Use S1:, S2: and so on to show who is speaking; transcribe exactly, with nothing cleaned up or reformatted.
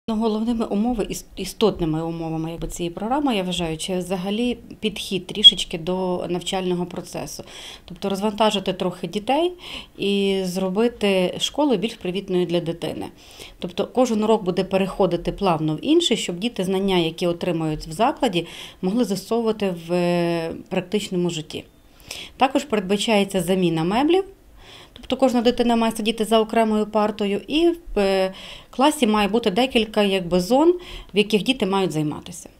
S1: Головними умови, істотними умовами якби, цієї програми, я вважаю, чи взагалі підхід трішечки до навчального процесу. Тобто розвантажити трохи дітей і зробити школу більш привітною для дитини. Тобто кожен урок буде переходити плавно в інший, щоб діти знання, які отримують в закладі, могли застосовувати в практичному житті. Також передбачається заміна меблів. Тобто кожна дитина має сидіти за окремою партою, і в класі має бути декілька якби, зон, в яких діти мають займатися.